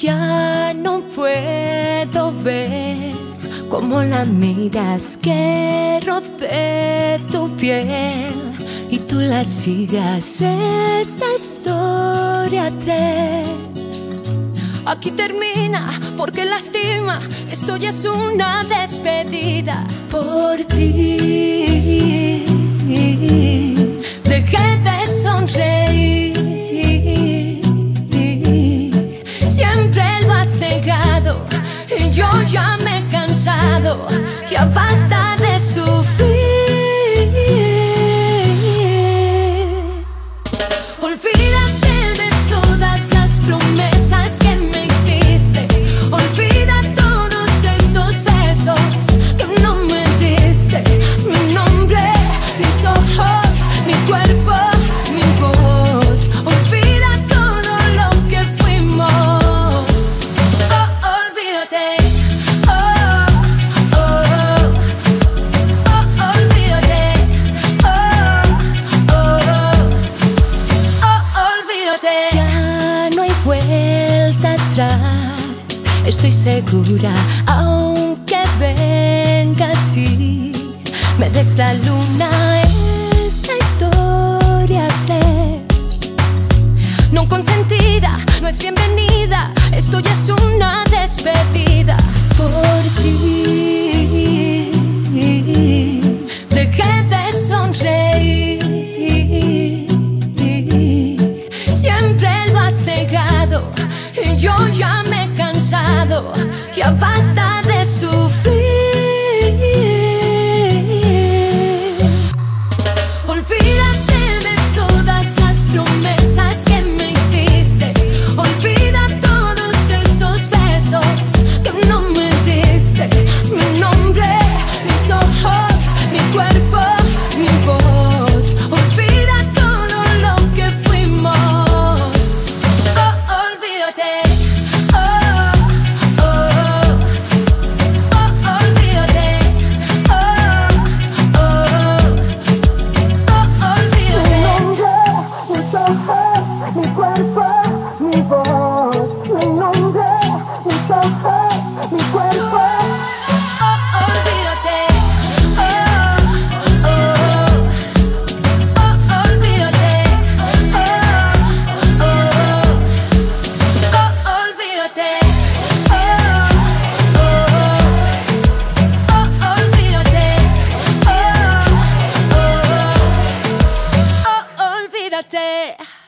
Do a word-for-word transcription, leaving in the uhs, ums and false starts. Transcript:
Ya no puedo ver cómo la miras, que roce tu piel y tú la sigas. Esta historia tres aquí termina porque lastima. Esto ya es una despedida. Por ti dejé de sonreír. Siempre lo has negado y yo ya me he cansado. Ya basta de sufrir. Olvídate de todas las promesas que me hiciste. Olvida todos esos besos que no me diste. Mi nombre, mis ojos, mi cuerpo, mi voz. Olvida todo lo que fuimos. Oh, olvídate. Oh, oh, oh. Oh, olvídate. Oh, oh, oh. Oh, olvídate. Ya no hay vuelta atrás, estoy segura. Aunque vengas y me des la luna, esta historia tres no consentida no es bienvenida. Esto ya es una despedida. Por ti dejé de sonreír. Siempre lo has negado y yo ya me he cansado. Ya basta de sufrir. Olvídate de todas las promesas que me hiciste. Olvida todos esos besos que no me diste. Mi nombre, mis ojos, mi cuerpo, mi voz. Olvida todo lo que fuimos. Oh, olvídate. Oh, oh, oh. Oh, olvídate. Oh, oh, oh. Oh, olvídate. Mi cuerpo, mi voz, mi nombre, mis ojos, mi cuerpo. Oh, olvídate. Oh, oh, oh. Oh, olvídate. Oh, oh, oh. Oh, olvídate. Oh, oh, oh. Oh, olvídate. Oh, oh, oh. Oh, olvídate.